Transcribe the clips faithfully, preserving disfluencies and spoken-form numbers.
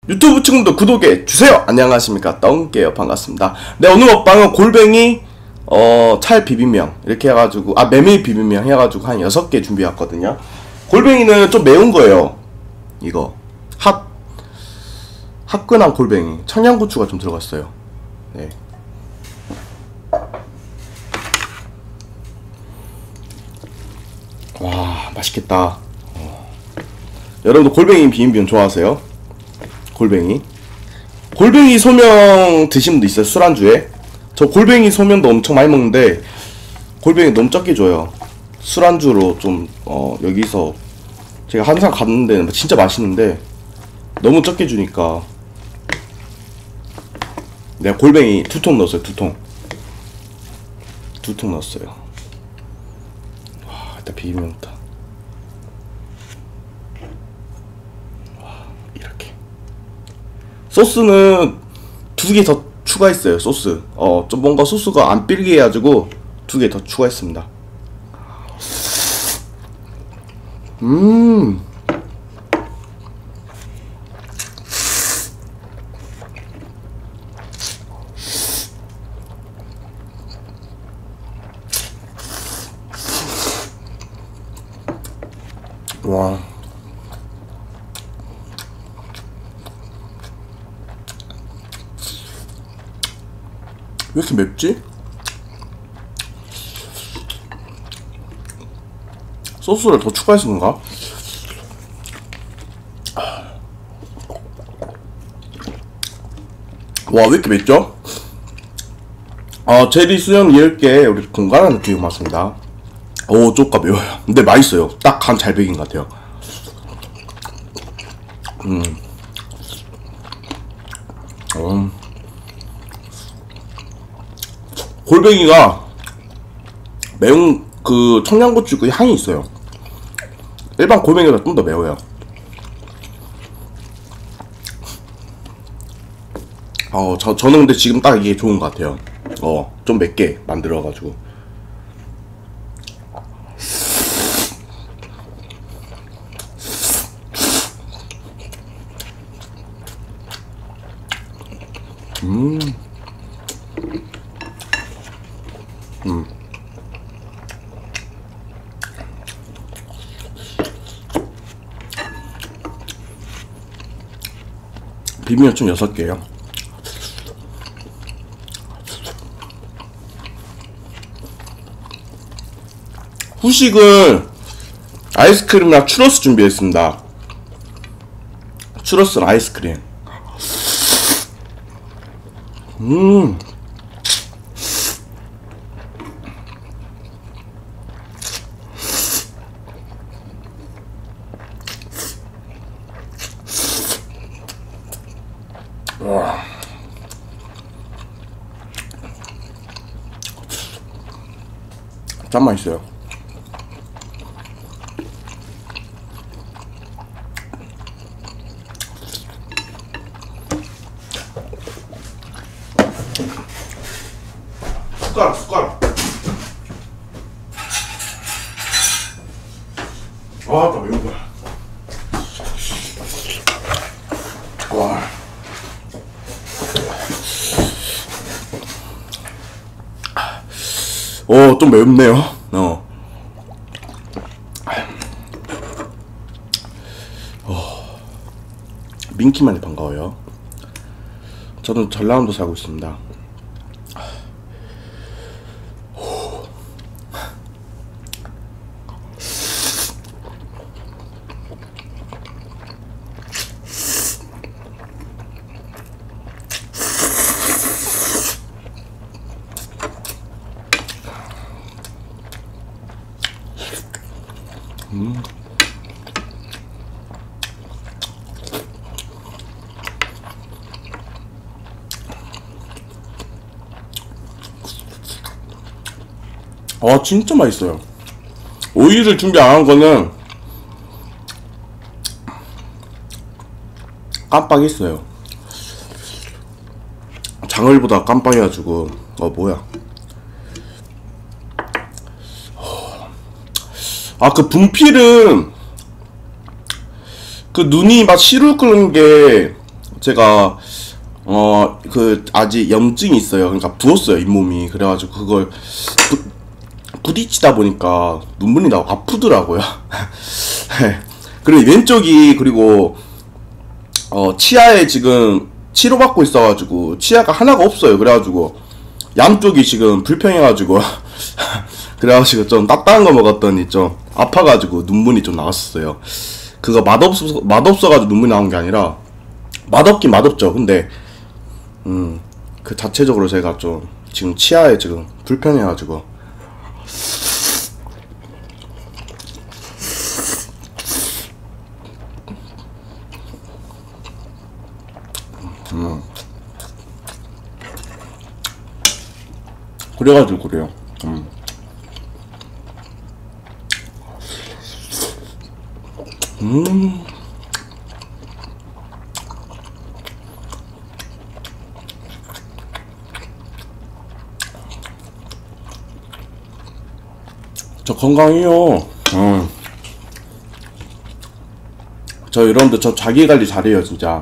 유튜브 친구도 구독해주세요. 안녕하십니까, 떵게요. 반갑습니다. 네, 오늘 먹방은 골뱅이 어 찰 비빔면 이렇게 해가지고, 아 메밀 비빔면 해가지고 한 여섯 개 준비해왔거든요. 골뱅이는 좀 매운 거예요. 이거 핫 화끈한 골뱅이, 청양고추가 좀 들어갔어요. 네. 와, 맛있겠다. 어. 여러분도 골뱅이 비빔면 좋아하세요? 골뱅이 골뱅이 소면 드신 분도 있어요, 술안주에? 저 골뱅이 소면도 엄청 많이 먹는데 골뱅이 너무 적게 줘요. 술안주로 좀 어 여기서 제가 항상 가는 데는 진짜 맛있는데 너무 적게 주니까 내가 골뱅이 두 통 넣었어요. 두 통 두 통 넣었어요. 와, 일단 비빔면부터. 와, 이렇게 소스는 두 개 더 추가했어요. 소스 어 좀 뭔가 소스가 안 삘게 해가지고 두 개 더 추가했습니다. 음 와, 왜 이렇게 맵지? 소스를 더 추가해서 그런가? 와, 왜 이렇게 맵죠? 아, 제리 수염 이렇게 우리 공간한 느낌이 맞습니다. 오, 쪼까 매워요. 근데 맛있어요. 딱 간 잘 배긴 것 같아요. 음. 음. 골뱅이가 매운 그 청양고추 그 향이 있어요. 일반 골뱅이보다 좀 더 매워요. 어, 저, 저는 근데 지금 딱 이게 좋은 것 같아요. 어, 좀 맵게 만들어가지고. 음. 음. 비빔면 좀 여섯 개요. 후식은 아이스크림이랑 추러스 준비했습니다. 추러스랑 아이스크림. 음. 와. 짠 맛있어요. 숟가락, 숟가락. 와, 또 매운 거야. 와. 오, 좀 맵네요. 어. 어. 민키만이 반가워요. 저는 전라남도 살고 있습니다. 음. 아, 진짜 맛있어요. 오이를 준비 안 한 거는 깜빡했어요. 장을보다 깜빡해가지고. 어, 뭐야. 아, 그 분필은 그 눈이 막 시루 끓는 게 제가 어 그 아직 염증이 있어요. 그러니까 부었어요 잇몸이. 그래가지고 그걸 부, 부딪히다 보니까 눈물이 나고 아프더라고요. 그리고 왼쪽이 그리고 어 치아에 지금 치료받고 있어가지고 치아가 하나가 없어요. 그래가지고 양쪽이 지금 불평해가지고 그래가지고 좀 따뜻한 거 먹었더니 좀 아파가지고 눈물이 좀 나왔었어요. 그거 맛없어 맛없어가지고 눈물이 나온 게 아니라 맛없긴 맛없죠. 근데 음 그 자체적으로 제가 좀 지금 치아에 지금 불편해가지고 음 그래가지고 그래요. 음. 음. 저 건강해요. 음. 저 여러분들 저 자기관리 잘해요 진짜.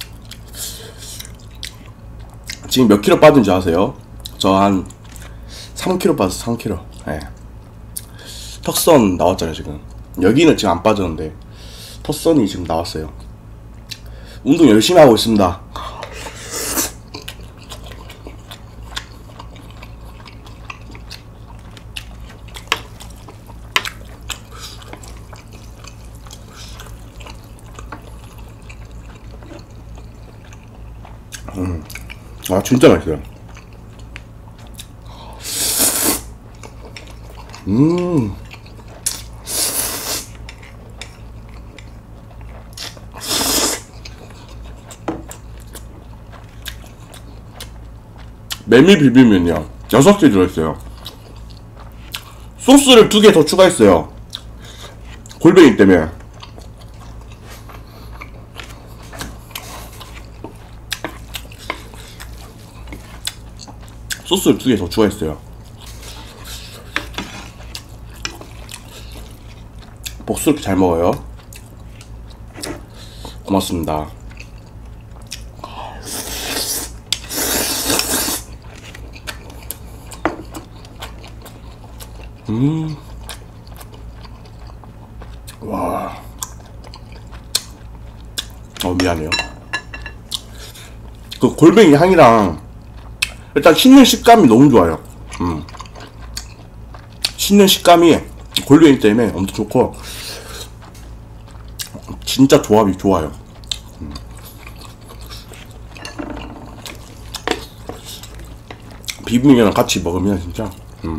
지금 몇 킬로 빠진지 아세요? 저 한 삼 킬로 빠졌어. 삼 킬로. 예. 턱선 나왔잖아요 지금. 여기는 지금 안 빠졌는데 턱선이 지금 나왔어요. 운동 열심히 하고 있습니다. 음. 아 진짜 맛있어요. 음. 메밀 비빔면이요. 여섯 개 들어있어요. 소스를 두 개 더 추가했어요. 골뱅이 때문에. 소스를 두 개 더 추가했어요. 복스럽게 잘 먹어요. 고맙습니다. 음. 와. 어, 미안해요. 그 골뱅이 향이랑 일단 씹는 식감이 너무 좋아요. 음. 씹는 식감이 골뱅이 때문에 엄청 좋고 진짜 조합이 좋아요. 음. 비빔면이랑 같이 먹으면 진짜 음.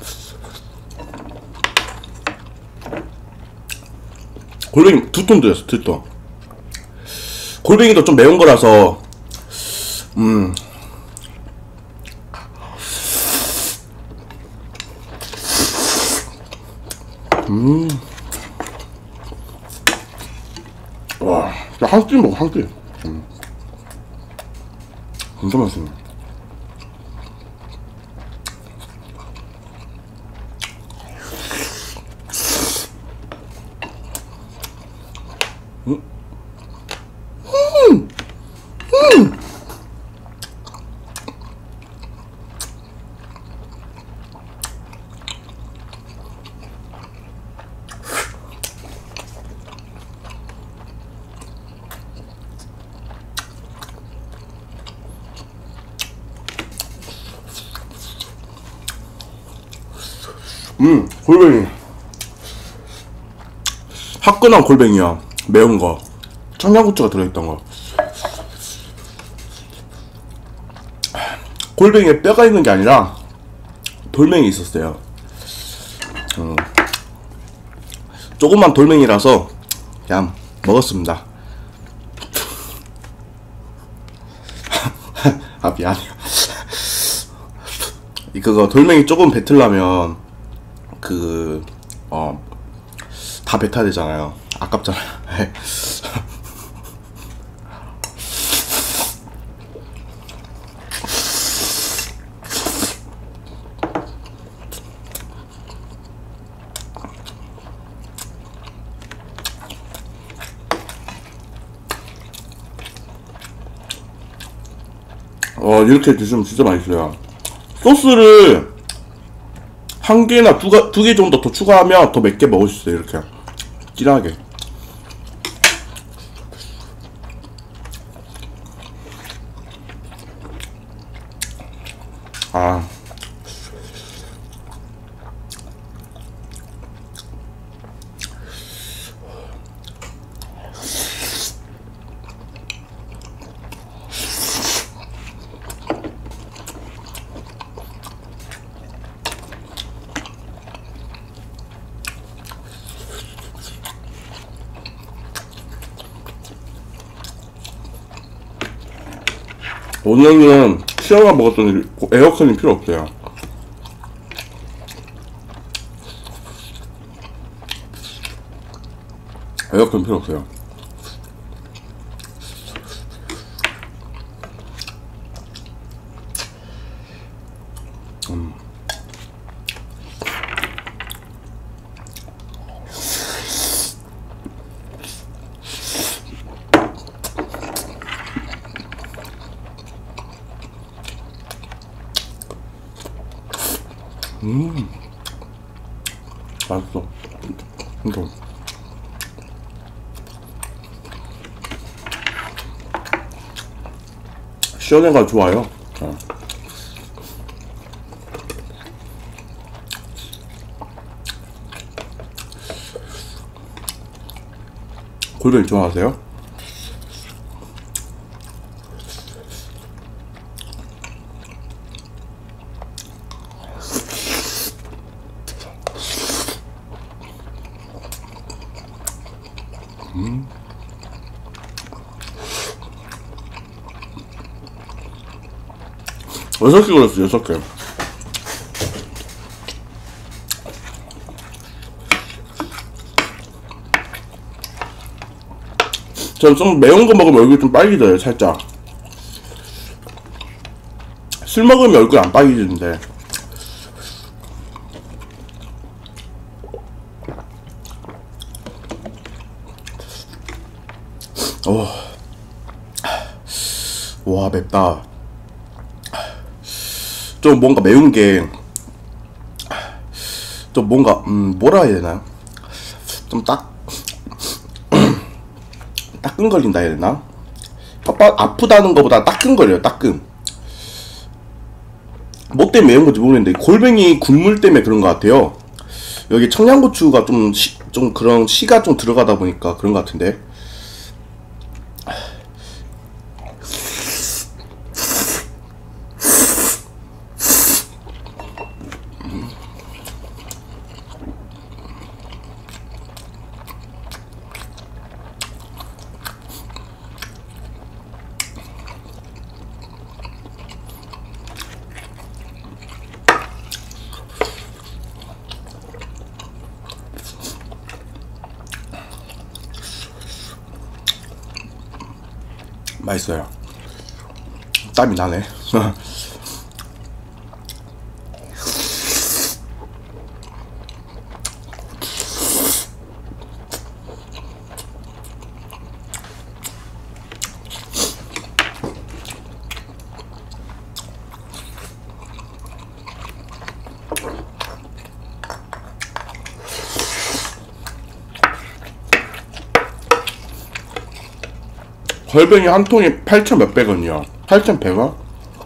골뱅이 두 톤 들였어. 두 톤. 골뱅이도 좀 매운 거라서 음. 음. 와, 한 끼 먹어, 한 끼. 음. 진짜 맛있네. 음. 음. 음. 음, 골뱅이. 화끈한 골뱅이야. 매운 거. 청양고추가 들어있던 거. 골뱅이에 뼈가 있는 게 아니라 돌멩이 있었어요. 음. 조금만 돌멩이라서 그냥 먹었습니다. 아, 미안해요. 그거 돌멩이 조금 뱉으려면 그 어 다 뱉어야 되잖아요. 아깝잖아요. 어, 이렇게 드시면 진짜 맛있어요. 소스를 한 개나 두, 가, 두 개 정도 더 추가하면 더 맵게 먹을 수 있어요. 이렇게 진하게. 아, 오늘은 시원한 먹었더니 에어컨이 필요 없어요. 에어컨 필요 없어요. 음. 음, 맛있어. 이거 시원해가 좋아요. 어. 골뱅이 좋아하세요? 음. 여섯 개 걸렸어, 여섯 개. 전 좀 매운 거 먹으면 얼굴이 좀 빨개져요, 살짝. 술 먹으면 얼굴 안 빨개지는데. 오. 와, 맵다. 좀 뭔가 매운 게 좀 뭔가 음 뭐라 해야 되나, 좀 딱 따끔거린다 해야 되나. 혓바 아프다는 것보다 따끔거려요. 따끔. 뭐 때문에 매운 건지 모르겠는데 골뱅이 국물 때문에 그런 것 같아요. 여기 청양고추가 좀 시, 좀 그런 씨가 좀 들어가다 보니까 그런 것 같은데. 맛있어요. 땀이 나네. 골뱅이 한 통이 팔천 몇백 원이요. 팔천백 원?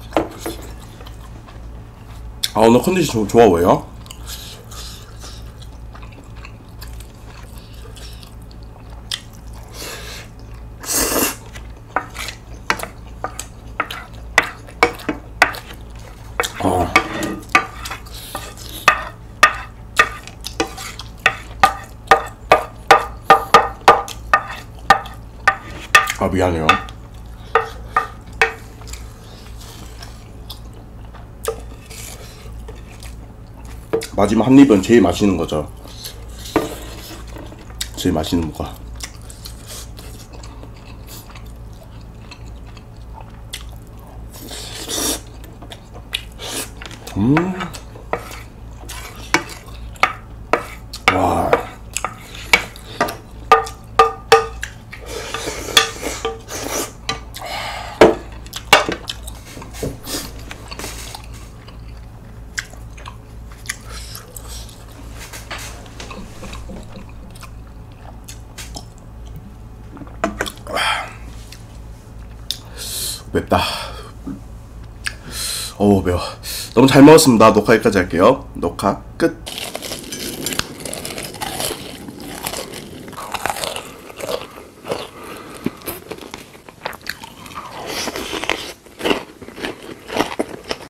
아, 오늘 컨디션 좋아 보여? 어. 아, 미안해요. 마지막 한 입은 제일 맛있는 거죠. 제일 맛있는 거가. 음. 와. 맵다. 어우 매워. 너무 잘 먹었습니다. 녹화 여기까지 할게요. 녹화 끝.